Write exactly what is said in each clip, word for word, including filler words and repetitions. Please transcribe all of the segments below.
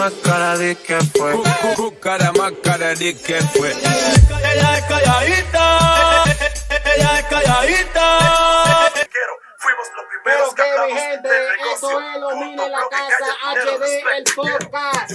más cara de que fue. Cara más cara de que fue. Ella es calladita. Ella es calladita. Fuimos los primeros que hablamos de negocio. Esto es Lo Mine en la Casa H D, el podcast.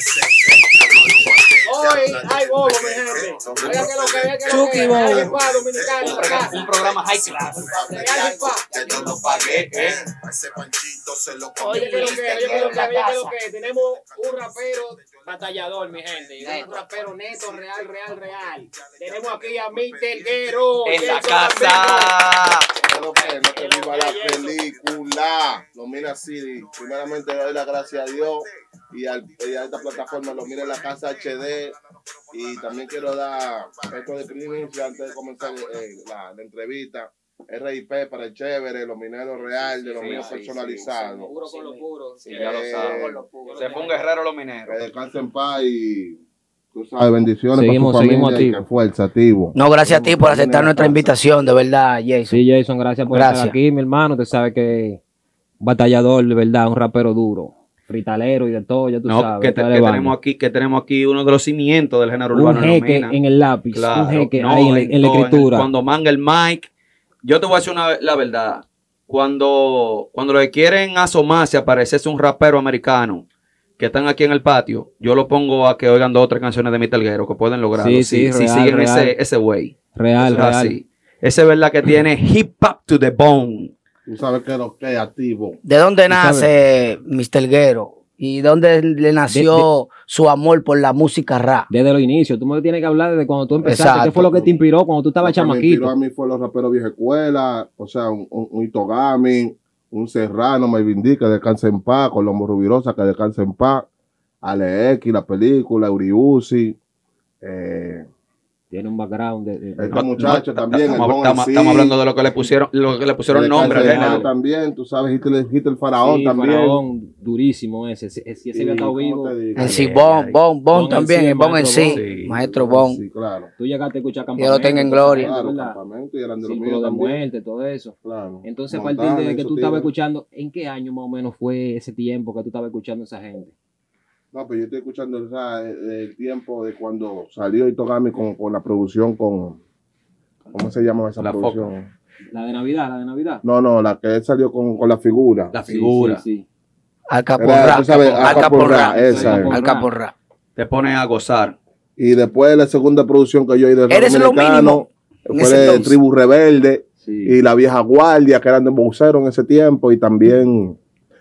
Hoy hay bobo, mi gente. Oiga que lo que ve que lo que Real Hip Hop Dominicano acá. Un programa high class. Real Hip Hop. Yo no pagué, eh. A ese panchito se lo comí. Oye, que lo que, oye, que lo que, oye, que lo que. Tenemos un rapero batallador, mi gente. Y un rapero neto, real, real, real. Tenemos aquí a mister Guero. En la casa. Lo que, lo que viva la película. Lo Mine City. Primeramente le doy las gracias a Dios y, al, y a esta plataforma Lo Mine en la Casa H D. Y también quiero dar esto de primicia antes de comenzar eh, la, la entrevista. R I P para el chévere, los mineros real, de los sí, míos sí, personalizados. Sí, sí. Puro con lo puro. Sí, ya lo Eh, saben. Se fue un guerrero los mineros. Que descansen en paz y tú sabes, bendiciones Seguimos, para tu seguimos familia y activos. que fuerza, activo. No, gracias a ti por aceptar nuestra invitación, de verdad, Jason. Sí, Jason, gracias por Gracias. estar aquí, mi hermano. Usted sabe que batallador, de verdad, un rapero duro, fritalero y de todo, ya tú No, sabes. que, te- toda que la tenemos banda. aquí, que tenemos aquí uno de los cimientos del género Un urbano. jeque Lomina. en el lápiz, Claro, un jeque no, ahí en, la- en la no, escritura. Cuando manga el mic, yo te voy a decir una, la verdad. Cuando, cuando le quieren asomarse, aparecerse un rapero americano que están aquí en el patio, yo lo pongo a que oigan dos o tres canciones de mi telguero que pueden lograrlo. Sí, si, sí, si real, siguen real. ese ese way. Real, Eso es real. así. Ese es verdad que tiene hip hop to the bone. Tú sabes que lo que es activo. ¿De dónde Tú nace mister Guero? ¿Y dónde le nació su amor por la música rap? Desde los inicios, tú me tienes que hablar desde cuando tú empezaste. Exacto. ¿Qué fue lo que te inspiró cuando tú estabas Lo que me chamaquito? inspiró a mí fue los raperos vieja escuela, o sea, un, un, un Itogami, un Serrano, Melvin D, que descanse en paz, Colombo Rubirosa, que descanse en paz, Ale X, la película, Uriusi, eh, Tiene un background de... de- de- este muchacho también, el Estamos, Bon estamos- C, estamos hablando de lo que le pusieron, lo que le pusieron que nombre al descanse en paz género. también, tú sabes, Hitler, Hitler Faraón Sí, también. Faraón, durísimo ese. Si ese, ese Sí, había estado ¿cómo vivo. te digo? En sí, ay, Bon, ay. Bon, Bon Bon también, en sí, el Bon en maestro sí, Bon. Sí. maestro Bon. Sí, claro. Tú llegaste a escuchar Yo campamento. lo tengo en gloria. Claro, ¿verdad? campamento y eran de los Círculo míos de también. muerte, todo eso. Claro. Entonces, a Montana, partir de que esos tú estabas tigres. escuchando, ¿en qué año más o menos fue ese tiempo que tú estabas escuchando a esa gente? No, pero yo estoy escuchando o sea, el, el tiempo de cuando salió Itogami con, con la producción con... ¿Cómo se llama esa La producción? La de Navidad, la de Navidad. No, no, la que él salió con, con la figura. La Sí, figura. Sí, sí. Alca por Era, rap. tú sabes, Alca Alca por por rap. Ra, esa es. Alca por rap. Te pone a gozar. Y después la segunda producción que yo oí de rock Eres lo dominicano en fue ese de entonces. Tribu Rebelde Sí. y La Vieja Guardia, que eran de Bocero en ese tiempo, y también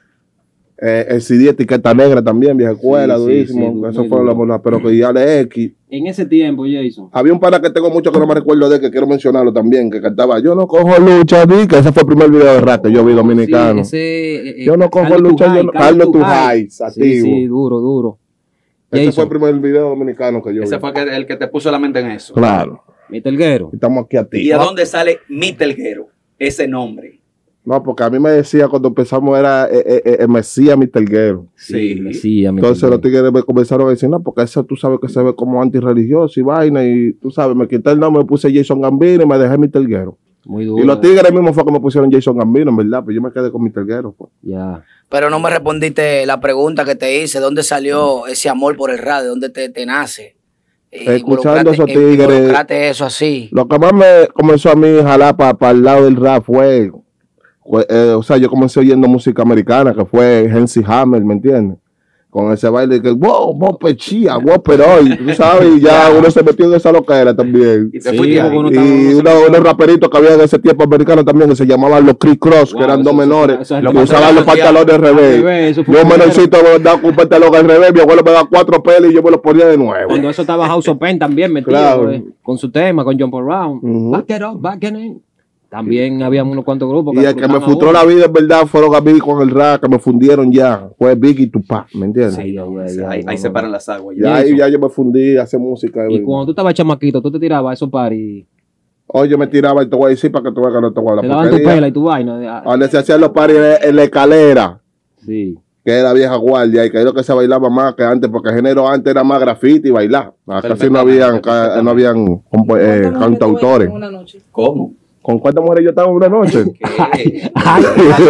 eh, el C D Etiqueta Negra también, Vieja Escuela, Sí, sí, durísimo. sí, Eso muy fueron duro. los pero que ya le X. En ese tiempo, Jason. Había un pana que tengo mucho que no me recuerdo de que quiero mencionarlo también, que cantaba Yo no cojo lucha, di, que ese fue el primer video de rap que yo vi dominicano. Sí, ese, eh, eh, Yo no cojo Carlos lucha, yo Tujay, no- Carlos Carlos Tujay. Tujay, Sí, activo. sí, duro, duro. Ese Jason, fue el primer video dominicano que yo Ese vi. fue el que, el que te puso la mente en eso. Claro. mister Guero. Estamos aquí a ti. ¿Y de dónde sale mi telguero? Ese nombre. No, porque a mí me decía cuando empezamos era eh, eh, eh, Mesías mi telguero. Sí. Sí, a mí Entonces también. los tigres me comenzaron a decir, no, porque eso tú sabes que se ve como antirreligioso y vaina, y tú sabes, me quité el nombre, me puse Jason Gambino y me dejé mi telguero. Muy duro. Y los tigres mismos fue que me pusieron Jason Gambino, en verdad, pero yo me quedé con mi telguero. Pues. Ya. Pero no me respondiste la pregunta que te hice. ¿Dónde salió ese amor por el rap? ¿De dónde te, te nace? Eh, Escuchando involucrate- esos tigres. involucrate eso así. Lo que más me comenzó a mí a jalar para el lado del rap fue, fue, eh, o sea, yo comencé oyendo música americana, que fue Hensi Hammer, ¿me entiendes? Con ese baile que, wow, wow, pechía, wow, pero hoy, tú sabes, y ya uno se metió en esa loquera también. Y te Sí, fuiste porque ahí. uno Y estaba- uno se uno- metía- unos raperitos que había en ese tiempo americanos también que se llamaban los Criss Cross, Wow, que eran eso- dos eso- menores, eso es que lo que usaban los hacía- pantalones al Al revés. revés, eso fue Yo, un primero. menorcito, me daba un pantalón al revés, mi abuelo me daba cuatro pelos y yo me los ponía de nuevo. Cuando eso estaba House of Pain también metido, Claro. eh, con su tema, con John Paul Brown. Ujú. Back it up, back it in. También había unos cuantos grupos Y el que me explotaban a frustró uno. la vida, en verdad, fueron a mí con el rap, que me fundieron ya. Fue Biggie y Tupac, ¿me entiendes? Sí, ya, ya, ya, Ahí, no, ahí no, se no. paran las aguas. Ya Ya. ahí ya yo me fundí a hacer música. de Y verdad. cuando tú estabas chamaquito, tú te tirabas a esos paris, Oye, yo me tiraba y te voy a decir para que tú veas que no te voy a te la daban tu porquería. pela y tu vaina. Donde se hacían los paris en la escalera, Sí. que era vieja guardia, y que es lo que se bailaba más que antes, porque el género antes era más graffiti y bailar. Casi no habían, ca- no habían compo- eh, cantautores. ¿Cómo? ¿Con cuántas mujeres yo estaba una noche? ¿Qué? Ay,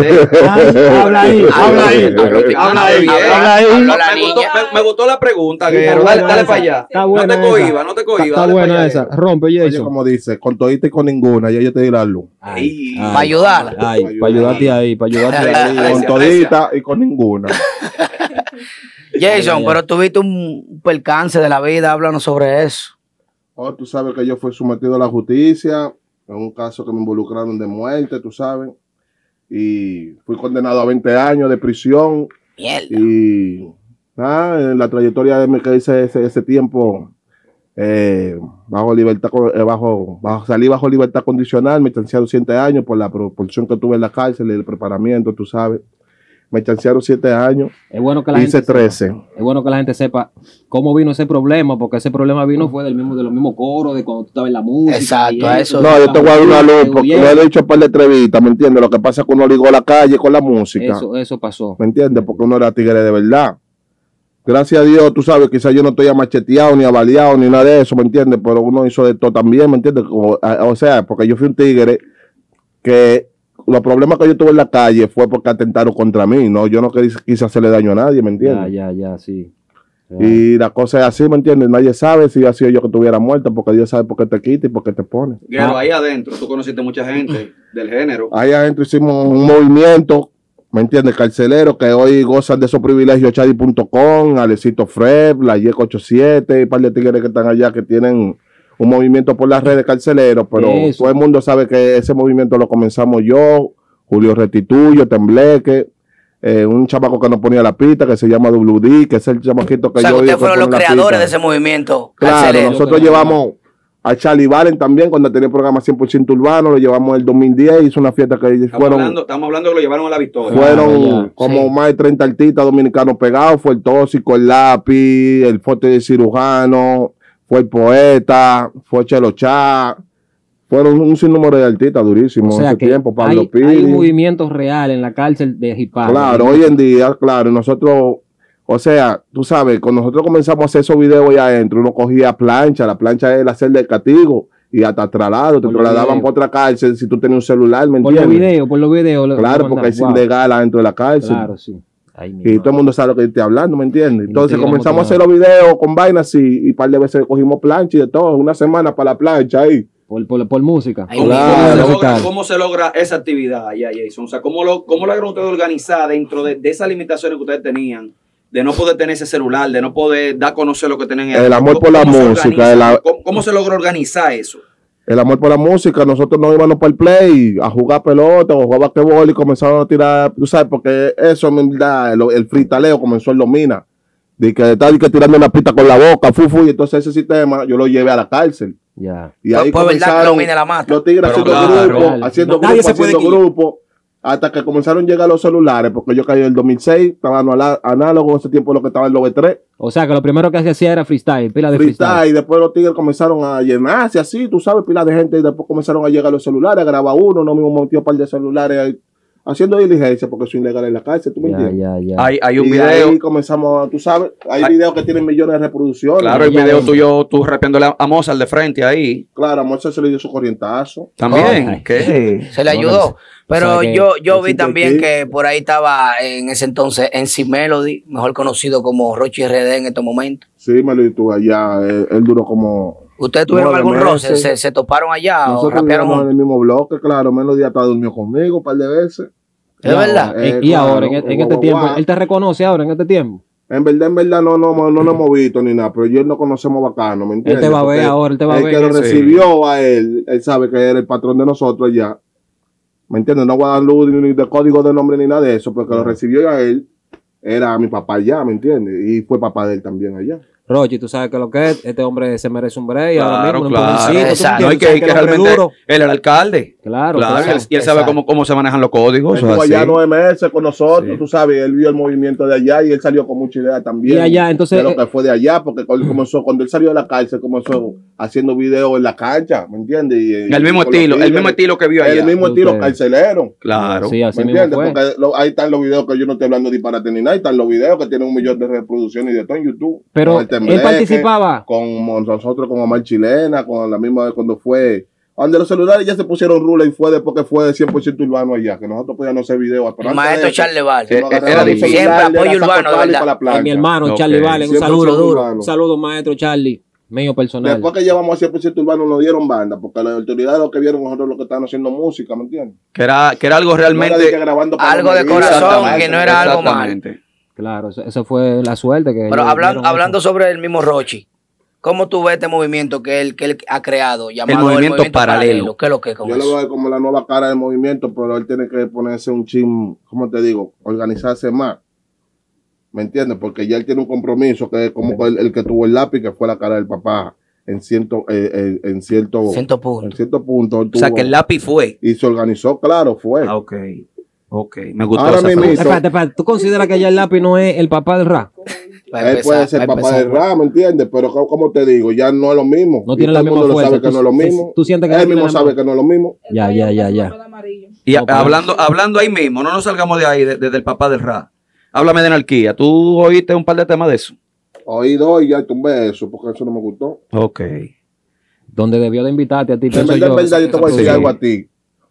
habla ahí, habla ahí. Habla ahí, Habla ahí. Me gustó- me- Me gustó la pregunta, Guerrero. Dale, dale para allá. Está No buena te esa. cohibas, no te cohibas. Está dale pa' buena allá, esa. Guerrero. Rompe, Oye, Jason. como dice, con todita y con ninguna, ya yo te di la luz. Ay, Para ayudarla. Ay, para ayudarte ahí, para ayudarte ahí. Aprecia, Con todita y con ninguna. Jason, Ay, ay, pero tuviste un percance de la vida, háblanos sobre eso. Oh, tú sabes que yo fui sometido a la justicia en un caso que me involucraron de muerte, tú sabes. Y fui condenado a veinte años de prisión. Mierda. Y nada, en la trayectoria de mi que hice ese, ese tiempo, eh, bajo libertad, co- eh, bajo, bajo, salí bajo libertad condicional, me chancearon siete años por la proporción que tuve en la cárcel y el preparamiento, tú sabes. Me chancearon siete años, Es bueno que la hice gente sepa- trece. Es bueno que la gente sepa cómo vino ese problema, porque ese problema vino fue del mismo, de los mismos coros, de cuando tú estabas en la música. Exacto, y a eso- No, yo te voy a dar una luz, porque Bien. lo he dicho para la entrevista, ¿me entiendes? Lo que pasa es que uno ligó a la calle con la música, Eso, eso pasó. ¿me entiendes? Porque uno era tigre de verdad. Gracias a Dios, tú sabes, quizás yo no estoy amacheteado, ni avaliado, ni nada de eso, ¿me entiendes? Pero uno hizo de todo también, ¿me entiendes? O, a- o sea, porque yo fui un tigre que los problemas que yo tuve en la calle fue porque atentaron contra mí, ¿no? Yo no quise, quise hacerle daño a nadie, ¿me Ya, entiendes? ya, ya, sí. Y la cosa es así, ¿me entiendes? Nadie sabe si ha sido yo que estuviera muerto, porque Dios sabe por qué te quita y por qué te pone. Guerrero, ahí adentro, tú conociste mucha gente del género. Ahí adentro hicimos un movimiento, ¿me entiendes? Carcelero, que hoy gozan de esos privilegios, chadi punto com, Alecito Freb, la Yeco ochenta y siete, y un par de tigres que están allá que tienen un movimiento por las redes carceleros, pero Eso. todo el mundo sabe que ese movimiento lo comenzamos yo, Julio Restituyo, Tembleque, eh, un chamaco que nos ponía la pista, que se llama W D, que es el chamaquito que O sea, yo ustedes digo que fueron los pone la creadores de pista. ese movimiento Claro, carcelero. nosotros llevamos a Charlie Valen también, cuando tenía el programa cien por ciento urbano, lo llevamos en el dos mil diez, hizo una fiesta que Estamos, fueron... hablando, estamos hablando que lo llevaron a la victoria. Fueron Ah, ya, como sí. más de treinta artistas dominicanos pegados. Fue el Tóxico, el Lápiz, el Forte de Cirujano, fue el Poeta, fue Chelo Chá. Fueron un sinnúmero de artistas durísimos O en sea ese que tiempo. Pablo hay, Piri. hay un movimiento real en la cárcel de hip hop. Claro, hoy en día, claro, nosotros, o sea, tú sabes, cuando nosotros comenzamos a hacer esos videos allá adentro, uno cogía plancha, la plancha es la celda de castigo, y hasta traslado, te Por los trasladaban videos. para otra cárcel si tú tenías un celular, ¿me Por los entiendes? videos, por los videos. lo- Claro, lo porque es mandan. Wow. ilegal adentro de la cárcel. Claro, sí. Ay, mi Y madre. todo el mundo sabe lo que yo estoy hablando, ¿me entiendes? Y Entonces no te comenzamos a hacer digamos los videos con vainas así, y un par de veces cogimos plancha y de todo, una semana para la plancha ahí. Por, por, por música. Ay, ¿Cómo, Claro. cómo se logra, Musical. cómo se logra esa actividad allá, Jason? O sea, ¿cómo, lo, cómo lograron ustedes organizar dentro de, de esas limitaciones que ustedes tenían? De no poder tener ese celular, de no poder dar a conocer lo que tenían. El amor por la ¿Cómo se música, organiza? el a- ¿Cómo, cómo se logra organizar eso? El amor por la música, nosotros nos íbamos para el play a jugar pelota o jugar basquetbol y comenzamos a tirar, tú sabes, porque eso en verdad, el, el fritaleo comenzó en Lomina. De que estar que tirando una pista con la boca, fufu, y entonces ese sistema yo lo llevé a la cárcel. Ya. Y Pues- ahí pues verdad que comenzaron Lomina la mata. los tigres Pero haciendo claro. grupos, Real. haciendo No, nadie grupos, se puede haciendo quitar. grupos, hasta que comenzaron a llegar los celulares, porque yo caí en el dos mil seis, estaba anal- análogo en ese tiempo lo que estaba en los B tres, O sea que lo primero que se hacía era freestyle, pila de freestyle. freestyle, y después los tigres comenzaron a llenarse así, tú sabes, pila de gente, y después comenzaron a llegar los celulares, graba uno, no mismo metió un par de celulares ahí, haciendo diligencia, porque soy ilegal en la cárcel, ¿tú me Ya, entiendes? ya, ya. Hay, hay un y video. ahí comenzamos, tú sabes, hay Hay- videos que tienen millones de reproducciones. Claro, el ya video vemos. tuyo, tú rapeándole a Mozart de frente ahí. Claro, a Moisés se le dio su corrientazo. También. Ay. ¿Qué? Se le No, ayudó. Pero o sea que- yo, yo vi Éxito también aquí. que por ahí estaba en ese entonces en C Melody, mejor conocido como Rochi R D en estos momentos. Sí, me lo y tú allá, él, él duró como... ¿Ustedes tuvieron nueve algún roce? meses. ¿Se, se toparon allá o Nosotros rapearon? vivíamos en juntos? el mismo bloque, claro, Melody hasta durmió conmigo un par de veces. ¿Es verdad? Y- Eh, y claro, ahora, en, en guau, este guau, tiempo, guau. él te reconoce ahora, en este tiempo. En verdad, en verdad, no, no, no, no nos hemos visto ni nada, pero yo no conocemos bacano, ¿me entiendes? Él te va a ver Porque ahora, él te va a el ver. que lo Sí. recibió a él, él sabe que era el patrón de nosotros ya. ¿Me entiendes? No voy a dar luz ni de código de nombre ni nada de eso, porque lo recibió a él, era mi papá allá, ¿me entiendes? Y fue papá de él también allá. Rochi, tú sabes que lo que es, este hombre se merece un break Claro, ahora mismo, un claro. empujoncito, ¿tú Exacto. No, y entiendes? que, Tú sabes y que el hombre realmente duro. él era alcalde. Claro, Claro, y él, claro. y él sabe Exacto. cómo, cómo se manejan los códigos. Él eso estuvo es allá así. nueve meses con nosotros, Sí. tú sabes, él vio el movimiento de allá y él salió con mucha idea también. Y allá, entonces, de lo eh, que fue de allá, porque cuando él comenzó, cuando él salió de la cárcel, comenzó haciendo videos en la cancha, ¿me entiendes? Y, El mismo y con los estilo, el tigres, mismo estilo que vio allá. El mismo estilo Ustedes. carcelero. Claro. Sí, así ¿Me mismo entiendes? fue. Porque lo- ahí están los videos que yo no estoy hablando disparate ni nada, ahí están los videos que tienen un millón de reproducciones y de todo en YouTube. Pero Con el él Tembleque, participaba. Con nosotros, con Omar Chilena, con la misma vez cuando fue Donde los celulares ya se pusieron rula y fue después que fue de cien por ciento urbano allá, que nosotros podíamos hacer videos. El maestro Charlie Valle. Eh, era difícil. Siempre apoyo urbano, de verdad. A mi hermano Ok. Charlie Vale, un Siempre saludo, son urbanos. un saludo maestro Charlie, mío personal. Después que llevamos a cien por ciento urbano nos dieron banda, porque las autoridades lo que vieron nosotros lo que estaban haciendo música, ¿me entiendes? Que era, que era algo No era de que realmente. grabando para Algo de los corazón, medios, que no era algo mal. Exactamente. Claro, eso, eso fue la suerte que. Pero ellos hablando, dieron hablando eso. sobre el mismo Rochi, ¿cómo tú ves este movimiento que él, que él ha creado? Llamado movimiento paralelo. ¿Qué es lo que es con Yo lo eso? veo como la nueva cara del movimiento, pero él tiene que ponerse un chin, ¿cómo te digo? Organizarse más. ¿Me entiendes? Porque ya él tiene un compromiso que es como el, el que tuvo el lápiz, que fue la cara del papá en cierto, eh, eh, en cierto, Ciento puntos. en cierto punto. él O sea, tuvo- que el lápiz fue. y se organizó, claro, fue. Ah, ok. Ok. Me gustó Ahora esa mismo- frase. Espérate, espérate, ¿tú consideras que ya el lápiz no es el papá del rap? Para Él empezar, puede ser para papá empezar. del rap, ¿me entiendes? Pero co- como te digo, ya no es lo mismo. No Y tiene todo la el misma mundo lo fuerza. sabe que Tú- no es lo mismo. tú sientes que no él tiene mismo la sabe misma- que no es lo mismo. Ya, ya, ya, ya. Y No, pero- hablando, hablando ahí mismo, no nos salgamos de ahí, desde el papá del rap. Háblame de anarquía. ¿Tú oíste un par de temas de eso? Oído y ya tumbé eso, porque eso no me gustó. Ok. Donde debió de invitarte a ti. En pienso verdad, en verdad, yo te esa voy a decir producción. algo a ti.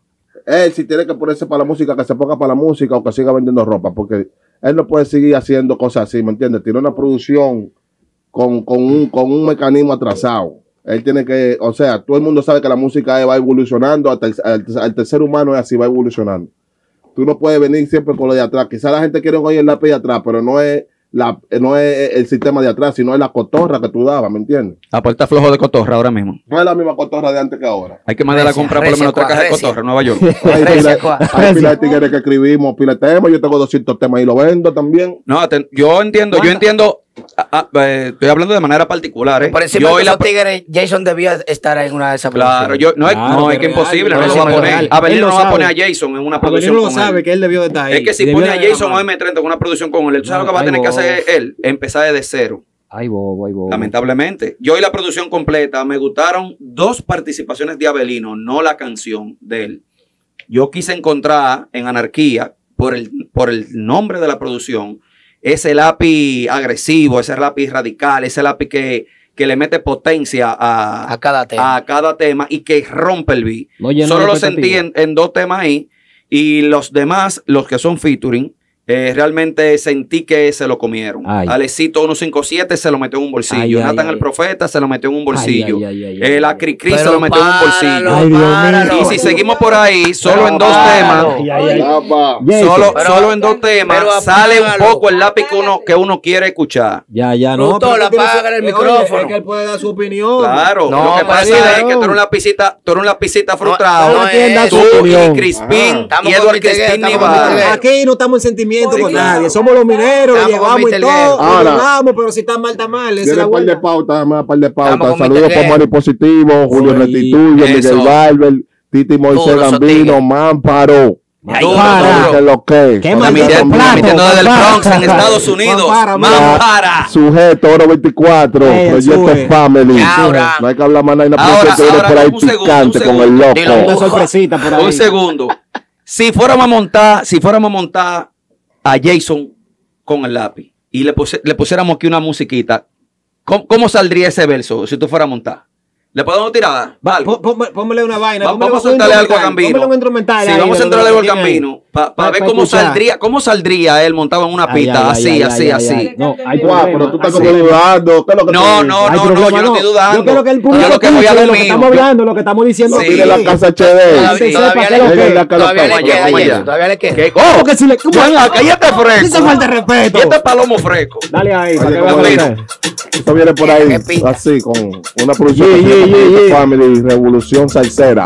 Él, si tiene que ponerse para la música, que se ponga para la música o que siga vendiendo ropa, porque él no puede seguir haciendo cosas así, ¿me entiendes? Tiene una producción con, con, un, con un mecanismo atrasado. Él tiene que, o sea, todo el mundo sabe que la música va evolucionando, hasta el, hasta el tercer humano es así, va evolucionando. Tú no puedes venir siempre con lo de atrás. Quizá la gente quiere oír el lápiz de atrás, pero no es, la, no es el sistema de atrás, sino es la cotorra que tú dabas, ¿me entiendes? A puerta flojo de cotorra ahora mismo. No es la misma cotorra de antes que ahora. Hay que mandar a Recia, comprar por lo recia, menos tres cua- cajas de recia. cotorra en Nueva York. Hay Recia, pila, cua- hay pila de tigres que escribimos, pila de temas. Yo tengo doscientos temas y lo vendo también. No, te- yo entiendo, yo entiendo. ah, ah, eh, estoy hablando de manera particular. ¿eh? Por encima Yo de y la- esos tigres, Jason debía estar en una de esas Claro, yo, no, es, Claro, no, es que que real, imposible, no por lo va a encima de poner. real. Abelino Él lo no va a sabe. poner a Jason en una producción Abelino lo con sabe él. que él debió de estar ahí. Es que si Y debió pone a de Jason o llamar. M treinta en una producción con él, ¿tú sabes lo que va a Ay, tener que bobo. hacer él? Empezar desde cero. Ay, bobo, ay, bobo. Lamentablemente. Yo y la producción completa, me gustaron dos participaciones de Abelino, no la canción de él. Yo quise encontrar en Anarquía, por el, por el nombre de la producción, ese lápiz agresivo, ese lápiz radical, ese lápiz que, que le mete potencia a, A cada tema. a cada tema y que rompe el beat. No llenó Solo de lo expectativa. sentí en, en dos temas ahí y los demás, los que son featuring, eh, realmente sentí que se lo comieron. Ay. Alecito ciento cincuenta y siete se lo metió en un bolsillo. Ay, ay, Nathan ay. el Profeta se lo metió en un bolsillo. Ay, ay, ay, ay, Eh, ay, la ay. Cricri se Pero lo metió en un bolsillo. páralo, Ay, Dios mío. páralo. Y si seguimos por ahí, solo en dos Páralo. temas, Ay, ay, ay. Papá. Jason. solo, Pero- solo en dos temas, pero sale un apágalo. poco el lápiz que uno, que uno quiere escuchar. Ya, ya, no. Productor, pero él tiene apágale el su- micrófono. Oye, es que él puede dar su opinión. Claro, No, lo que pero pasa sí, es no. que tú eres un lapicita, tú eres un lapicita frustrado. no quien da es su Tú opinión. y Crispín Ajá. Estamos y con Edward Mister Guerra, Crispín estamos con Mister Nival. Guerra. Aquí no estamos en sentimiento Sí, con claro. nadie. Somos los mineros, Estamos llevamos con y Mister todo. Guerra. Ahora. Vamos, pero si está mal, está mal. Esa es Tiene la un par de vuelta. pautas, dame un par de Estamos pautas. con Saludos Mister por Guerra. Mari Positivo, Julio Oye, Restituyo, eso. Miguel Barber, Titi Moisés Todos esos Gambino, tigres. Mámparo. Ay, Duro, para. duro. Que lo que. Qué Está maldito metiendo- plato, metiendo desde el papá. Bronx en Estados Unidos. Mampara, Mampara. Sujeto, Oro veinticuatro, Eh, Proyecto sube. Family. Ahora. No hay que hablar más nada. Ahora, Proyecto viene ahora, por ahí un segundo, picante un con el segundo. loco. Dilo. Una sorpresita por ahí. Un segundo. Si fuéramos a montar, si fuéramos a montar a Jason con el lápiz y le, puse- le pusiéramos aquí una musiquita, ¿cómo, cómo saldría ese verso si tú fueras a montar? ¿Le podemos tirar Va, algo? pon- pon- Póngale una vaina. Va- póngale vamos a un soltarle algo a instrumental, Gambino. póngale un instrumental Sí, ahí vamos a de lo entrarle que algo al tiene ahí. Gambino para Pa- ver pa cómo escuchar. saldría, cómo saldría él montado en una Ay, pista, ay, así, ay, así, ay, así. ay. No, hay Guau, problema. pero tú estás Así. como dudando. ¿Qué es lo que No, tú no, dices? no, Hay no, problema, yo no estoy dudando. Yo quiero que el público Yo lo que voy a escuche dar lo que mío. estamos hablando, lo que estamos diciendo. Sí. aquí. Mire la casa H D. Todavía, Usted todavía sepa le qué es lo que- queda, que lo todavía le vaya, queda, vaya. Jason, todavía le queda. ¿Qué? ¿Cómo ¡Oh! que si le- Ven acá, cállate fresco. Esa falta de respeto. Y este palomo fresco. Dale ahí, para Oye, que vean ¿cómo lo digo? que es. Esto viene por ahí, Qué pinta. así, con una producción Yeah, que se yeah, llama yeah, Proyecto yeah. Family, Revolución Salsera.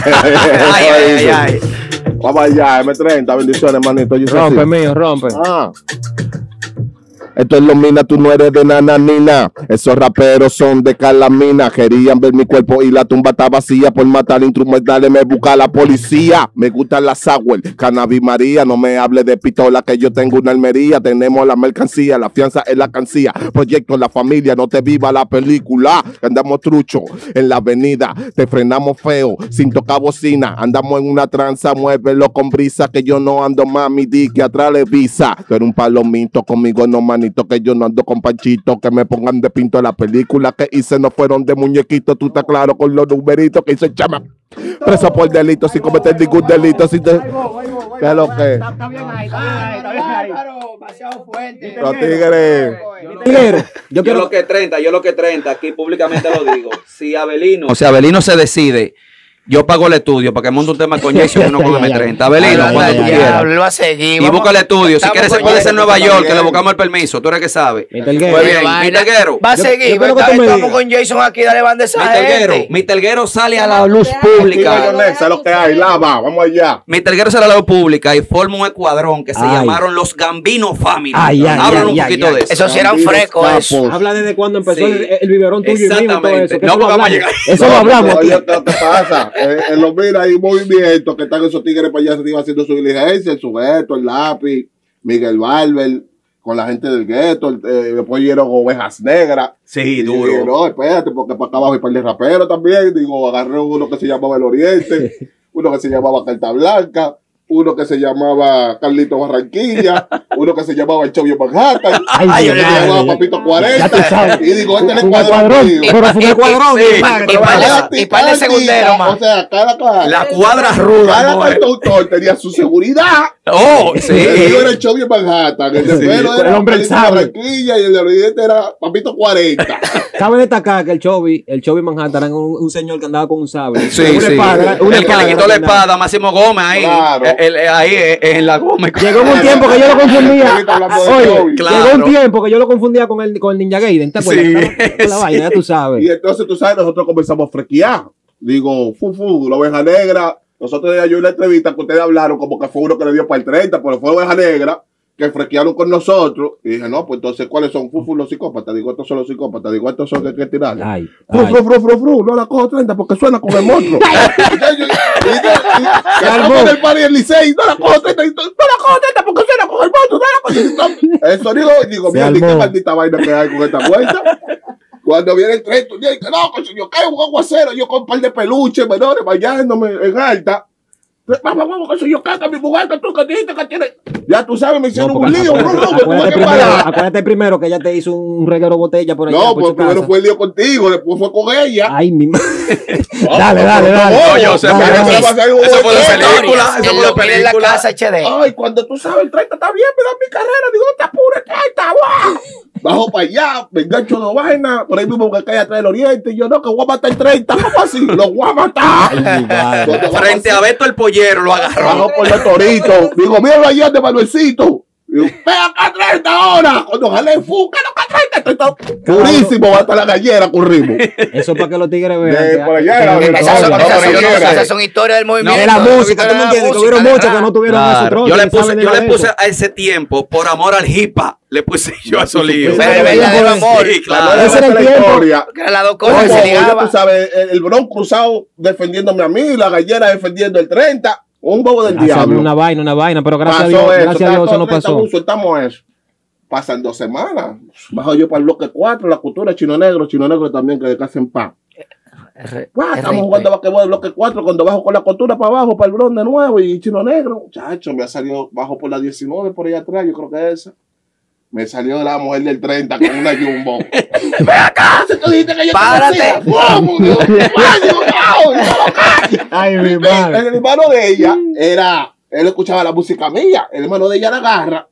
Ay, ay, ay, ay. Vamos allá, M treinta, bendiciones, manito. Oye, eso Rompe, así. mío, rompe. Ah. Esto es lo mina, tú no eres de nananina. Esos raperos son de calamina. Querían ver mi cuerpo y la tumba está vacía. Por matar instrumentales me busca la policía. Me gustan las Sauer, Cannabis María. No me hable de pistola que yo tengo una almería. Tenemos la mercancía, la fianza es la cancía. Proyecto La Familia, no te viva la película. Andamos trucho en la avenida. Te frenamos feo, sin tocar bocina. Andamos en una tranza, muévelo con brisa. Que yo no ando mami, di que atrás le visa. Tú eres un palomito, conmigo no manipula. manito, que yo no ando con Panchito, que me pongan de pinto. La película que hice no fueron de muñequito, tú estás claro con los numeritos que hice el chama. Preso por delito, sin cometer ningún delito, sin te... ¿Qué es lo que? Está bien ahí, está bien ahí, está bien ahí. Demasiado fuerte. Los tigres. Tiguero, yo Yo quiero lo que treinta, yo lo que treinta, aquí públicamente lo digo. Si Abelino, o sea, Abelino se decide, yo pago el estudio para que monte un tema con Jason y uno con M treinta. Abelino, Anda, cuando tú diablo, quieras. él va a seguir. Y Vamos- busca el estudio. Si estamos quieres, se con puede ser Jason, Nueva estamos York, que bien. le buscamos el permiso. Tú eres que sabes. Mister Guerra. Muy bien, Vaina. mister Guerro. Va a Yo- seguir, yo quiero que ¿verdad? tú me Estamos digas. con Jason aquí, dale banda esa mister Guerro, gente. mister Guerro sale a la luz Aquí pública. mayonesa es lo que hay, lava, vamos allá. mister Guerro sale a la luz pública y forma un escuadrón que se Ay. llamaron los Gambino Family. Ay, ay, Háblanos ay, un ay, poquito ay. de eso. Eso sí era un fresco, Capos. eso. Habla desde cuando empezó Sí. el, el biberón tuyo y mío y todo Exactamente. eso. que No, eso lo porque vamos a hablamos. llegar. Eso No, lo hablamos pero aquí. oye, ¿qué te pasa? Eh, en los mil hay movimientos que están esos tigres para allá, se iban haciendo su diligencia, el sujeto, el lápiz, Miguel Barber, con la gente del gueto, el- eh, después vieron ovejas negras. Sí, Y yo duro. digo, no, espérate, porque para acá abajo hay par de raperos también. Digo, agarré uno que se llamaba El Oriente, uno que se llamaba Carta Blanca, uno que se llamaba Carlito Barranquilla, uno que se llamaba El Chovio Manhattan, Ay, uno mi que se madre. llamaba Papito Ya tú cuarenta. sabes. Y digo, este es el Un cuadrón cuadrón, mío. pero fue un cuadrón. Sí. mi madre, Y pero par de- verdad. y par de segunderos más. O sea, cada, cada, La cuadra ruda. cada amor. cantautor tenía su seguridad. Oh, sí. El mío era el Chovio Manhattan, el de Sí. pelo El era hombre Carlito sabe. Barranquilla y el de Oriente era Papito cuarenta. Cabe destacar que el Chovy, el Chovy Manhattan era un, un señor que andaba con un sable. Sí, una sí. espada, una el que le espada, quitó la andaba. espada a Máximo Gómez ahí. Claro. El- el- ahí eh, en la Gómez. Llegó un tiempo que yo lo confundía. Ahorita hablamos de Oye, Chovy. Claro. llegó un tiempo que yo lo confundía con el, con el Ninja Gaiden. ¿Te acuerdas? Sí. Con la Sí. vaina, ya tú sabes. Y entonces, tú sabes, nosotros comenzamos a frequear. Digo, fu, fu, la oveja negra. Nosotros ya yo en la entrevista que ustedes hablaron como que fue uno que le dio para el treinta, pero fue oveja negra que frequearon con nosotros. Y dije, no, pues entonces, ¿cuáles son? Fu, fu, los psicópatas. Digo, estos son los psicópatas. Digo, estos son que hay que tirarle. Ay, Fru, ay. fru, fru, fru, fru, no la cojo treinta porque suena con el monstruo. Sacamos del party el Licey, no la cojo treinta, no la cojo treinta porque suena con el monstruo, no la cojo treinta. El sonido, digo, Se mira, qué armó. maldita vaina que hay con esta vuelta. Cuando viene el treinta, un día, y que no, que yo cae un aguacero, yo con un par de peluches menores bañándome en alta. Vamos, vamos, que soy yo caca, mi mujer, que tú que dijiste que tiene. Ya tú sabes, me hicieron No, un porque lío, bro, acuérdate, bro, me tuve acuérdate que primero, parar. acuérdate primero que ella te hizo un reguero botella por allá. No, por pues su primero casa. fue el lío contigo, después fue con ella. Ay, mi madre. No, Dale, pero dale, por dale. favor, No, yo sé, ya pero me eso- va a salir un eso fue de buen película. historia. Eso Él fue lo de pide en la película. casa H D. Ay, cuando tú sabes el treinta está bien, me da mi carrera, digo, no te apures, treinta, guau. Bajo para allá, me engancho de vaina, por ahí mismo que cae atrás del Oriente, y yo no, que voy a matar el treinta, ¿cómo así? Lo voy a matar. Ay, mi madre. Cuando bajo Frente a Beto el Pollero lo agarró. Bajo por los toritos, digo, míralo allá de Manuelcito. Digo, ve acá treinta ahora. Cuando jalé fuca, no acá treinta, treinta. Purísimo, hasta la gallera corrimos. Eso para que los tigres vean. De que- por allá que era no de hay la Esas son, No, historia. esas son- no, no, no, esas son historias del movimiento. De la música, tú me de la entiendes, que música, hubieron de muchos rap. que no tuvieron Claro. esos trotes, Yo le ni puse, saben yo nada le de puse eso. a ese tiempo, por amor al hipa, le puse yo a esos líos. Pero el verdadero amor. Sí, Claro, claro. Ese era el la tiempo. historia. Que las dos Como, cosas se ya ligaban. tú sabes, el, el bron cruzado defendiéndome a mí, la gallera defendiendo el treinta, un bobo del Hacían diablo. una vaina, una vaina, pero gracias a Pasó Dios, eso, gracias a Dios está eso no todo treinta, pasó. uh, Soltamos eso. Pasan dos semanas. Bajo yo para el bloque cuatro, la cultura Chino Negro, Chino Negro también, que descansa en paz. R- Guau, R- estamos jugando basquetbol del bloque cuatro, cuando bajo con la cultura para abajo, para el bron de nuevo, y Chino Negro. Muchacho, me ha salido bajo por la diecinueve, por allá atrás, yo creo que esa. Me salió la mujer del treinta con una jumbo. ¡Ven acá! Si tú dijiste que yo te Párate. decía, ¿cómo? Digo, "Ay, digo, no, no, no". Ay, mi El, madre. el hermano de ella era, él escuchaba la música mía, el hermano de ella la agarra.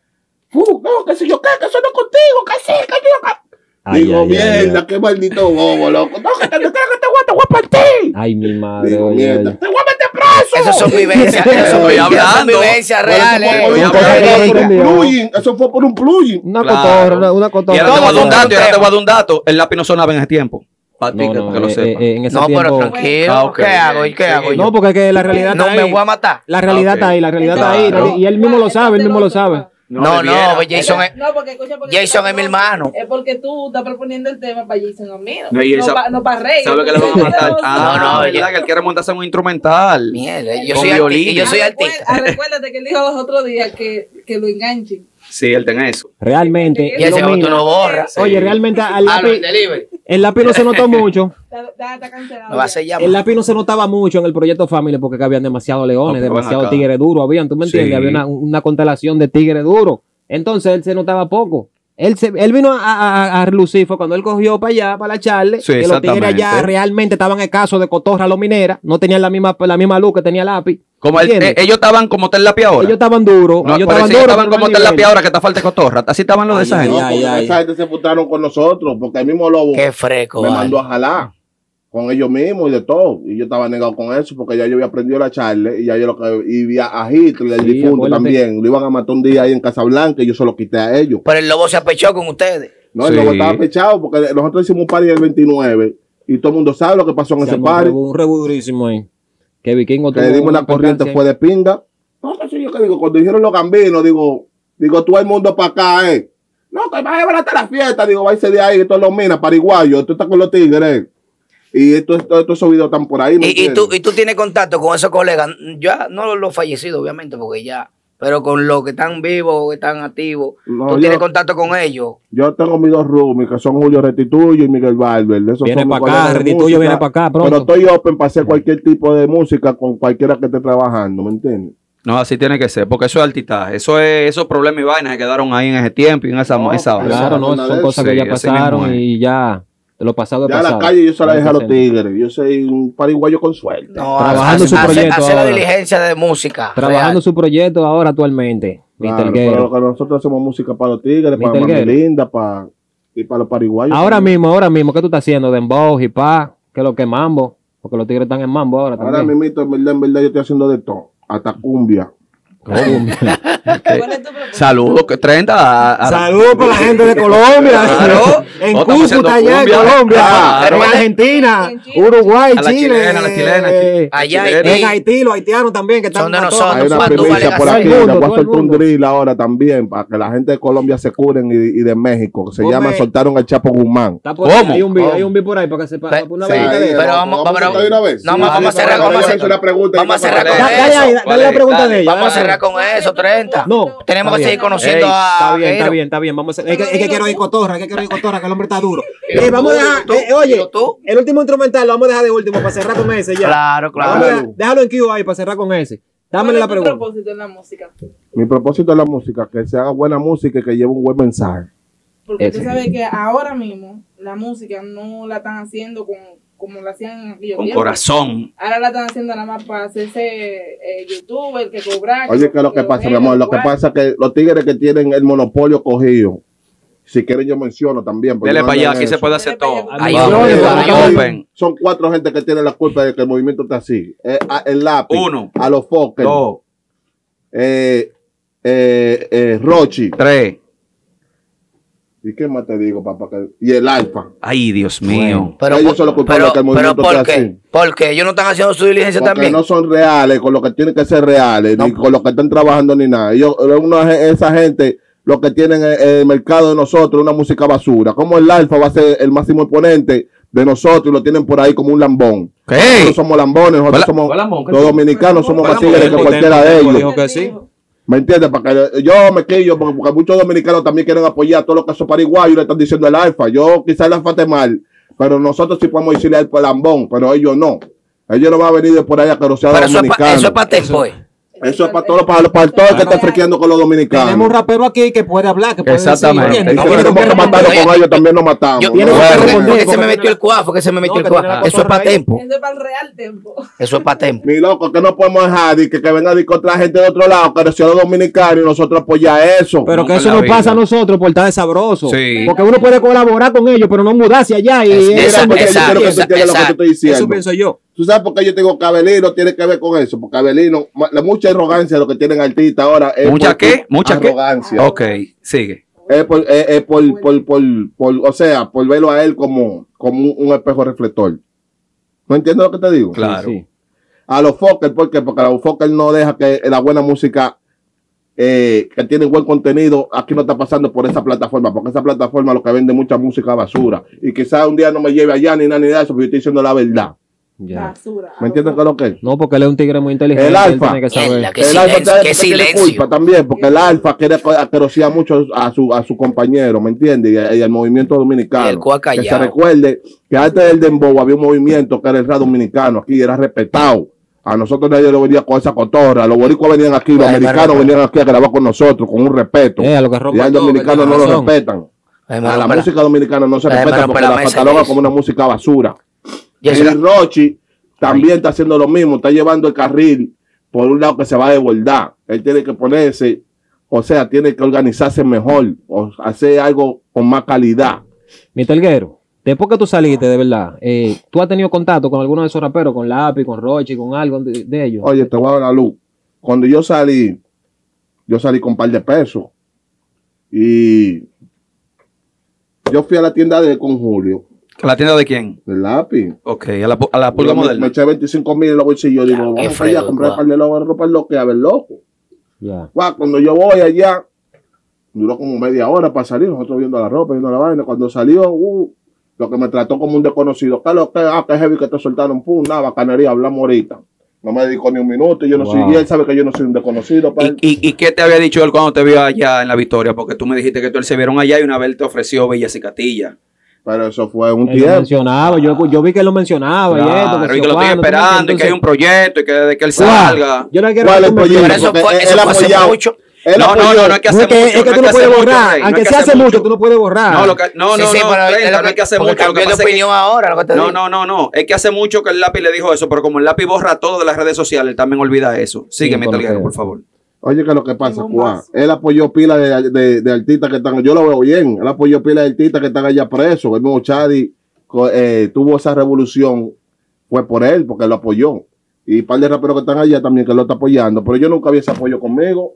Uh, no, que si yo qué, que eso no es contigo, que sí, que yo qué. Ay, Digo, ay, ay, mierda, ay. qué maldito bobo, loco. No, que te, que te, que te voy a te voy a partir. Ay, mi madre. Digo, oye, mierda, oye. te voy a meter preso. Esas son vivencias, esas son, Estoy esas son hablando. vivencias Bueno, reales. eso fue por un- Una cosa que no por un entendió. plugin, eso fue por un plugin. Una Claro. cotorra, una, una Y cotorra. ahora te voy a dar un Todo dato, y ahora te tema. voy a dar un dato. El lápiz no sonaba en ese tiempo. Para ti, No, que, no, que lo eh, sepas. eh, en ese No, pero tiempo. tranquilo. Ah, ok. ¿Qué hago? ¿Y qué Sí. hago yo? No, porque es que la realidad No está me ahí. voy a matar. La realidad Ok. está ahí, la realidad está ahí. Claro. Y él mismo lo sabe, él mismo lo sabe. No, no, Jason es, No, porque escucha, porque Jason es mi hermano. Es porque tú estás proponiendo el tema para Jason a mí. No, No, y él no, sabe- pa- no para Rey. ¿Sabe que le van a matar? Ah, No, no, no, verdad ya- que él quiere montarse en un instrumental. Mierda, yo Con soy, violín. arti- y yo soy Ah, artista. recuerda- ah, Recuérdate que él dijo los otros días que, que lo enganchen. Sí, él tiene eso. Realmente. Y Y es ese lo otro mismo. no borra. Oye, realmente al Ah, no, el lápiz, delivery. el lápiz no se notó mucho. Está, está, está cancelado. Me va a ya. hacer llamar. El lápiz no se notaba mucho en el proyecto Family porque que habían demasiados leones, No, pero ven demasiados acá. tigres duros. Habían, ¿tú me entiendes? Sí. Había una, una constelación de tigres duros. Entonces él se notaba poco. Él, se, él vino a, a, a relucir fue cuando él cogió para allá, para la Charle, Sí, que los tigres allá exactamente. realmente estaban escasos de cotorra los mineras, no tenían la misma, la misma luz que tenía Lápiz. Como el- ¿Entiendes? eh, ellos estaban como está el lápiz ahora. Ellos estaban duros, No, ellos por eso estaban ellos duros. estaban pero como no está el nivel. lápiz ahora que está falta de cotorra. Así estaban los de esa Ay, gente. No, ay, porque ay. esa gente se putaron con nosotros, porque el mismo Lobo Qué fresco, me vale. mandó a jalar con ellos mismos y de todo. Y yo estaba negado con eso, porque ya yo había aprendido la charla y ya yo lo que. Y vi a Hitler, el Sí, difunto acuérdate. también. Lo iban a matar un día ahí en Casablanca y yo se lo quité a ellos. Pero el lobo se apechó con ustedes. No, el Sí. Lobo estaba pechado, porque nosotros hicimos un party el veintinueve y todo el mundo sabe lo que pasó en Se ese armó party. Un rebu durísimo ahí. Que Vikingo Que tuvo le dimos una percance corriente ahí. fue de pinga. No, que sí, yo que digo, cuando dijeron los gambinos, digo, digo, todo el mundo para acá, eh. No, que va a llevar hasta la fiesta, digo, va a irse de ahí, todos los minas, pariguayos, tú estás con los tigres. Y esto, esto, estos videos están por ahí. ¿me Y, y, entiendes? tú, y tú tienes contacto con esos colegas, ya no los fallecidos, obviamente, porque ya, pero con los que están vivos, que están activos, No, tú yo- tienes contacto con ellos. Yo tengo mis dos roomies, que son Julio Restituyo y Miguel Barber. De esos Viene son mis pa' acá, colegas de Restituyo música, viene pa' acá pronto. Pero estoy open para hacer cualquier tipo de música con cualquiera que esté trabajando, ¿me entiendes? No, así tiene que ser, porque eso es altitaje. Eso es, esos problemas y vainas que quedaron ahí en ese tiempo y en esa, No, esa hora. Claro, no, Una son de cosas esas. que ya Sí, así mismo pasaron es. y ya, de lo pasado es Ya pasado. la calle yo se la No hay dejé a los presente. tigres. Yo soy un pariguayo con suerte. No, Trabajando hace- su hace- proyecto hace la ahora. diligencia de música. Trabajando real. su proyecto ahora actualmente. Claro, mister pero Guerrero. lo que nosotros hacemos música para los tigres, para mister Mami Guerrero. Linda, para, y para los pariguayos. Ahora también. mismo, ahora mismo, ¿qué tú estás haciendo? Dembow, hip hop, ¿qué es lo que es mambo? Porque los tigres están en mambo ahora Ahora también. mismo, en verdad, en verdad, yo estoy haciendo de todo. Hasta cumbia. ¿Cuál es tu propósito? Saludos, que treinta. a- a- Saludos para la gente de Colombia. Claro. En No, estamos haciendo Cúcuta, allá en cumbia. Colombia. Claro. En Argentina, En Chile. Uruguay, A la Chile. chilena, a la chilena, eh, Allá Chilena. En Haití. Haití, los haitianos también que están Son de a todas. nosotros. Hay una Cuando primicia vale por gastar aquí. el mundo, Le voy a todo el soltar un mundo. drill ahora también para que la gente de Colombia se curen y, y de México. Que se Ponme- llama Soltaron al Chapo Guzmán. Está por ahí, ¿Cómo? hay un beat, ¿Cómo? hay un beat por ahí para que sepa Pe- una sí, vaina de pero eso. vamos- vamos- a contar una vez. No, vamos a cerrar, Ahora vamos a yo cerrar. hice una pregunta y Vamos a no cerrar para con Da- leer. Dale ahí, eso. dale la pregunta de ella. Vamos a dale. cerrar con eso, treinta. No, Tenemos está que seguir bien. conociendo Ey, a Está bien, está Guerrero. bien, está bien. Vamos a, es, que, es que quiero ir cotorra, es que quiero ir cotorra, que el hombre está duro. Pero Eh, vamos a tú, dejar, tú, eh, oye, pero tú. el último instrumental lo vamos a dejar de último para cerrar con ese ya. Claro, Vamos a claro. dejar- déjalo en Q ahí para cerrar con ese. ¿Cuál Dámele es la tu pregunta. propósito en la música? Mi propósito es la música, que se haga buena música y que lleve un buen mensaje. Porque Ese. tú sabes que ahora mismo la música no la están haciendo con, como la hacían en aquellos Con tiempos. corazón. Ahora la están haciendo nada más para hacerse eh, youtuber, que cobrar. Oye, ¿qué es lo que pasa, mi amor? Lo que pasa es que los tigres que tienen el monopolio cogido, si quieren yo menciono también. porque Dele yo para ando allá, en aquí se eso. puede hacer todo. Ay, Vamos, hombre, vamos, vamos. open. Son cuatro gente que tienen la culpa de que el movimiento está así. Eh, a- el lápiz, Uno. a los Fokker, Dos, eh, eh, eh, Rochi. tres. ¿Y qué más te digo, papá? Que- Y el Alfa. Ay, Dios mío. Pero, Ellos son los culpables pero, que el pero movimiento ¿por está qué? así. ¿Por qué? Ellos no están haciendo su diligencia Porque también. no son reales con lo que tienen que ser reales, No. ni con lo que están trabajando ni nada. Ellos, una, esa gente, lo que tienen el, el mercado de nosotros, una música basura. Como el Alfa va a ser el máximo exponente de nosotros y lo tienen por ahí como un lambón. ¿Qué? Nosotros somos lambones, nosotros ¿Cuál- somos cuál lambón? ¿Qué los tú- dominicanos, somos ¿Cuál más tigres que lambón? cualquiera de ellos. Dijo que sí. ¿Me entiendes? Porque yo me quillo, porque, porque muchos dominicanos también quieren apoyar todo lo que son paraguayos, le están diciendo el Alfa. Yo quizás el Alfa esté mal, pero nosotros sí podemos decirle al lambón, pero ellos no. Ellos no van a venir de por allá que no sea Pero eso es dominicano. para eso es pa' tempo, eh. Eso es para todos, para, para todo el que está frequeando con los dominicanos. Tenemos un rapero aquí que puede hablar, que puede Exactamente. decir, Y ¿entiendes? si Tiene tenemos que responder. matarlo con ellos, también nos matamos. Yo, ¿no? Tiene no, que porque- responder, porque se porque me tiene- metió el cuafo, que se me metió No, el que tiene la cuafo. Eso es cotorra para ahí. tempo. Eso es para el real tiempo. Eso es para tempo. Mi loco, que no podemos dejar de que, que venga de que otra gente de otro lado, que sea dominicano y nosotros apoyar eso. Pero que Nunca eso en la nos vida. pasa a nosotros por estar de sabroso. Sí. Porque uno puede colaborar con ellos, pero no mudarse allá. Y Es- eso, Mira, Exacto, porque yo exacto, quiero que tú entiendas lo que te estoy diciendo. eso pienso yo. ¿Tú sabes por qué yo tengo que Abelino tiene que ver con eso? Porque Abelino, ma- la mucha arrogancia lo que tienen artistas ahora. Es ¿Mucha por- qué? ¿Mucha qué? arrogancia. Ok, sigue. Es por, es, es por, por, por, por, o sea, por verlo a él como, como un, un espejo reflector. ¿No entiendes lo que te digo? Claro. Sí. A los Fokker, ¿por qué? Porque a los Fokker no deja que la buena música eh, que tiene buen contenido aquí no está pasando por esa plataforma, porque esa plataforma lo que vende mucha música basura. Y quizás un día no me lleve allá ni nada ni de eso, pero yo estoy diciendo la verdad. Ya. Basura. ¿Me entiendes qué es lo que es? No, porque él es un tigre muy inteligente. El él Alfa. tiene que saber. Mierda, Qué el silencio, Alfa sabe qué que tiene silencio. culpa también, porque el Alfa quiere asquerosear mucho a su, a su compañero, ¿me entiendes? Y, a- y al movimiento dominicano. Y el cuá que se callado. recuerde que antes del Dembow había un movimiento que era el rap dominicano, aquí era respetado. A nosotros nadie lo venía con esa cotorra. Los boricuas venían aquí, los Ay, americanos pero- venían aquí a grabar con nosotros, con un respeto. Eh, a lo que Y rompa al todo, dominicano no ¿verdad? lo Razón. respetan. Ay, A me la rompe la- música dominicana no se Ay, me respeta rompe porque la la mesa, cataloga Jason. como una música basura. Y eso Y era- Rochi también está haciendo lo mismo, está llevando el carril por un lado que se va a desbordar. Él tiene que ponerse, o sea, tiene que organizarse mejor, o hacer algo con más calidad. Mi Telguero, después que tú saliste, de verdad, eh, ¿tú has tenido contacto con alguno de esos raperos, con Lápiz, con Rochi, con algo de, de ellos? Oye, te voy a dar la luz. Cuando yo salí, yo salí con un par de pesos. Y yo fui a la tienda de con Julio, ¿A la tienda de quién? del lápiz. Ok, a la, pu- a la pulga Yo me, moderna. me eché veinticinco mil en los bolsillos. Ya, Digo, qué vamos para allá a fregado, comprar guau. par de lo- ropa lo que a ver loco. Ya. Guau, cuando yo voy allá, duró como media hora para salir, nosotros viendo la ropa, viendo la vaina. Cuando salió, uh, lo que me trató como un desconocido. ¿Qué lo que? Ah, que heavy que te soltaron, pum, nada, bacanería, hablamos ahorita. No me dedicó ni un minuto, y yo no Wow. soy, y él sabe que yo no soy un desconocido. pa' él. ¿Y, y, y qué te había dicho él cuando te vio allá en la Victoria? Porque tú me dijiste que tú él se vieron allá y una vez te ofreció Villas y Catilla. Pero eso fue un Él lo tiempo. mencionaba, yo, yo vi que lo mencionaba y esto, Claro, que y sé que lo estoy cuándo, ¿tú me esperando y que hay un entiendes? proyecto y que desde que él Entonces, salga. yo le quiero ¿Cuál que es tú me el proyecto? Pero eso Porque fue, él eso fue hace apoyado- mucho. Él No, no, apoyó- no, no hay que No, hacer es que, mucho. es que tú hay no que puedes hacer mucho, borrar, Rey, no hay aunque que se hacer hace mucho, mucho. tú no puedes borrar. No, lo que, no, Sí, no, sí, no, pero él- treinta, él- no hay que hacer porque mucho. Lo que cambió de pasa es que- opinión ahora, lo que te No, digo. no, no, no. Es que hace mucho que el lápiz le dijo eso, pero como el lápiz borra todo de las redes sociales, él también olvida eso. Sigue, mi porque- Telguero, por favor. Oye, ¿qué es lo que pasa, Ningún Juan? más. Él apoyó pila de, de, de artistas que están, yo lo veo bien, él apoyó pila de artistas que están allá presos. El mismo Chadi co- eh, tuvo esa revolución, fue por él, porque él lo apoyó. Y un par de raperos que están allá también que lo está apoyando, pero yo nunca vi ese apoyo conmigo.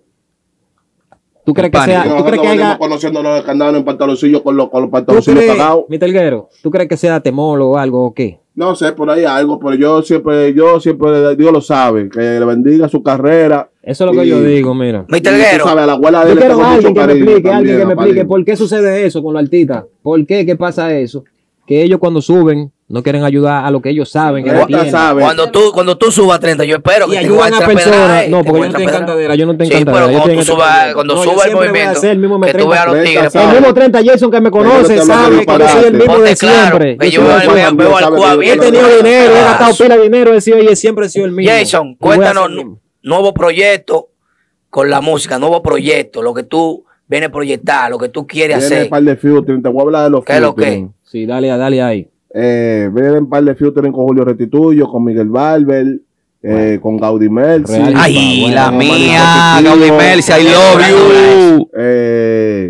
¿Tú crees que Pan, sea, Y tú nosotros crees que venimos haya, conociendo los que andaban en pantaloncillos con los, con los tú pantaloncillos crees, cagados? mi Telguero, tú crees que sea temor o algo o qué? No sé, por ahí algo, pero yo siempre, yo siempre, Dios lo sabe, que le bendiga su carrera. Eso es lo que Y- yo digo, mira. Mi Y tú Telguero. sabes, a la abuela de Yo él le quiero tengo a alguien mucho que me cariño explique, alguien que también, me explique Apalín. por qué sucede eso con los artistas. ¿Por qué? ¿Qué pasa eso? Que ellos cuando suben no quieren ayudar a lo que ellos saben que no Esta tienen. sabe. Cuando tú, cuando tú subas treinta, yo espero que Y te ayudan a encuentres personas. pedrada, No, te porque yo no encuentres tengo pedrada. encantadera. Yo no tengo Sí, encantadera. pero yo cuando tengo tú que subas, tener- cuando No, yo suba el siempre voy a movimiento, hacer el mismo que tú veas a los treinta, tigres. ¿sabes? El mismo treinta Jason que me conoce te hablo sabe de que yo soy el mismo Ponte de claro, siempre. que Yo yo soy veo, el mismo. veo al sabe, cuadro yo He abierto. tenido dinero, he Ah, gastado pila de dinero, he sido y siempre he sido el mismo. Jason, Y voy a ser cuéntanos el mismo. nu- nuevo proyecto con la música, nuevo proyecto, lo que tú vienes a proyectar, lo que tú quieres Viene un hacer. par de featuring, te voy a hablar de los ¿Qué es lo que? featuring. Sí, dale, dale ahí. Eh, viene un par de featuring con Julio Restituyo, con Miguel Barber, eh, con Gaudí Melsi. Real. Ay, bueno, la con mía, Manito Gaudí Positivo. Melsi, I love you. Eh,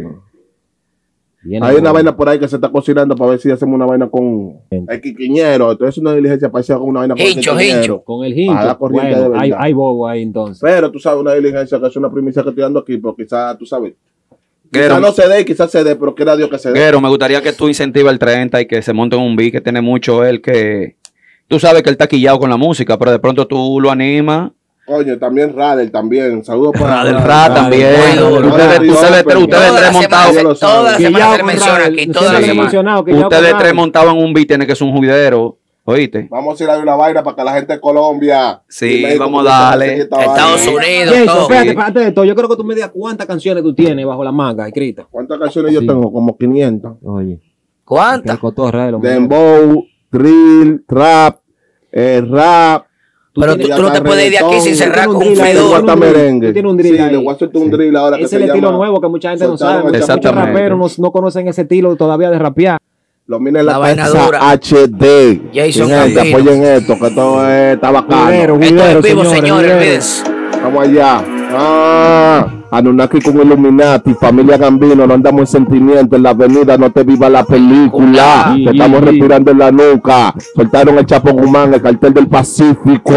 Viene hay una bueno. vaina por ahí que se está cocinando para ver si hacemos una vaina con el Quiquiñero. Entonces, una diligencia para hacer una vaina con Hincho, el Quiquiñero. hincho. Con el A la hincho. corriente Bueno, de hay, verdad. hay bobo ahí entonces. Pero tú sabes, una diligencia que es una primicia que estoy dando aquí, pero quizás, tú sabes, Guero, quizás no se dé, quizás se dé, pero quiera Dios que se dé. Guero, me gustaría que tú incentives el treinta y que se monte en un beat que tiene mucho él que... Tú sabes que él está quillado con la música, pero de pronto tú lo animas. Coño, también Radel, también. Saludos para Radel Radel. Ra también. Bueno, Ustedes, Radel, ustedes, Radel, ustedes Todas tres las montados. semanas, todas las Quillao semanas se le con menciona Radel, aquí, siempre todas las le he semanas. mencionado, quillao con Ustedes tres Radel. montados en un beat, tiene que ser un juidero. ¿Oíste? Vamos a ir a una vaina para que la gente de Colombia. Sí, y México vamos a comience darle. seguir esta vaina. Estados Unidos, Jason, todo. espérate, espérate de todo. Yo creo que tú me digas cuántas canciones tú tienes bajo la manga escritas. ¿Cuántas canciones yo Sí. tengo? Como quinientas. Oye, ¿Cuántas? el cotorra de los míos. Dembow, drill, trap, eh, rap. Pero tienes- tú, tú no te puedes ir de aquí sin cerrar con un drill ahí, fedor. tú Guata tienes un drill, merengue. tú tienes un drill Sí, ahí. le voy a hacerte un drill ahora que Es se el estilo llama nuevo que mucha gente no Soltaron sabe. el Muchos Exactamente. raperos no, no conocen ese estilo todavía de rapear. Lo miren en La la, vaina casa dura. H D. Jason Mi gente, Gambino. apoyen esto, que esto es- está bacano. Guidero, Esto es guidero, en vivo, señores, señores, guidero. olvídense. Vamos allá. Ah, Anunnaki con Illuminati, familia Gambino, no andamos en sentimiento, en la avenida no te viva la película, Sí, te estamos sí, sí. respirando en la nuca, soltaron el Chapo Guzmán, el cartel del Pacífico.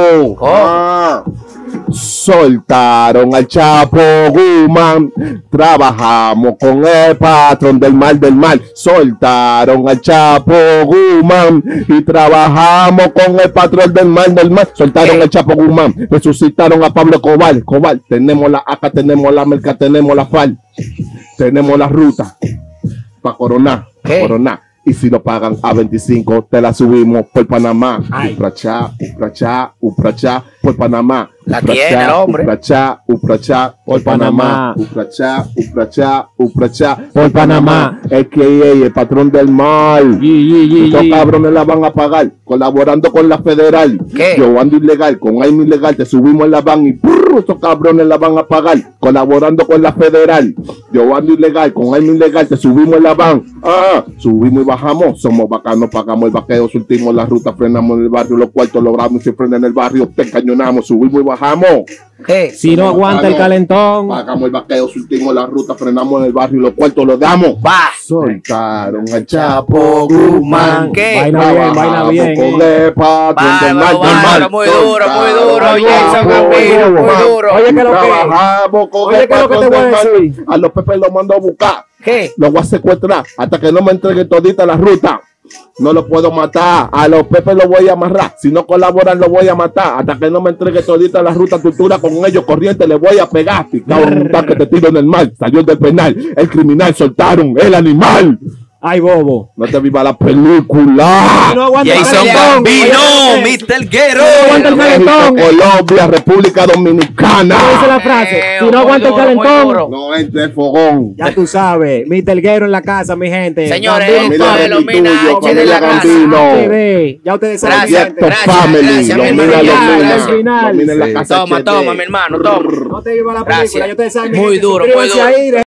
Ah, soltaron al Chapo Guzmán, trabajamos con el patrón del mal del mal, soltaron al Chapo Guzmán y trabajamos con el patrón del mal del mal, soltaron al Chapo Guzmán, resucitaron a Pablo Cobal, Cobal, tenemos la A C A, tenemos la merca, tenemos la F A L, tenemos la ruta para coronar, ¿Qué? coronar. Y si lo pagan a veinticinco, te la subimos por Panamá. Uprachá, uprachá, uprachá, por Panamá. La Uprachá, tiene el hombre. Uprachá, uprachá, Por Panamá. Uprachá, uprachá, uprachá. Por Panamá. Es que el patrón del mal. Yi, yi, yi, Estos yi. cabrones la van a pagar. Colaborando con la federal. ¿Qué? Yo ando ilegal, con aire ilegal, te subimos en la van y prrr, estos cabrones la van a pagar. Colaborando con la federal. Yo ando ilegal, con aire ilegal, te subimos en la van. Ah, subimos y bajamos. Somos bacanos, pagamos el vaqueo, surtimos la ruta, frenamos en el barrio, los cuartos logramos y se frena en el barrio, te encañonamos, subimos y bajamos. ¿Qué? Si no aguanta el calentón. Pagamos el vaqueo, surtimos la ruta, frenamos en el barrio, los cuartos los damos. Va. Soltaron al Chapo Guzmán. ¿Qué? Vaina bien, vaina bien. Con el patrón del mal, Bárbaro, del mal. bárbaro, muy duro, muy duro, Soltaron Jason al Gambino, muy Guzmán. duro. Oye, ¿qué es lo que? Trabajamos con Oye, el ¿qué es lo que te patrón voy a del mal. decir? A los Pepe los mando a buscar. ¿Qué? Los voy a secuestrar hasta que no me entregue todita la ruta. No lo puedo matar. A los Pepe los voy a amarrar. Si no colaboran, los voy a matar. Hasta que no me entregue todita la ruta, tortura con ellos, corriente, les voy a pegar. Picado en un tanque, te tiro en el mar. Salió del penal. El criminal soltaron el animal. Ay, bobo. No te viva la película. No aguanta el Jason calentón. Gambino, Oye, mister Guero. No aguanta el México, calentón. Colombia, República Dominicana. ¿Cómo dice la frase? Si no aguanta el calentón. No entre el fogón. Ya tú sabes. mister Guero en la casa, mi gente. Señores, Gambino, esto es Gambino, los Mina tuyo, H de la familia casa. Gambino. H D. Ya ustedes saben. Gracias, mi gente. gracias, Family, gracias, lo mi mira, hermano. lo Ya, mira. al final. Lo mira en la Sí. casa Toma, H D. toma, mi hermano, toma. No te viva la película. Gracias. Ya ustedes saben. mi Muy gente. duro, muy Suscríbanse duro. ahí,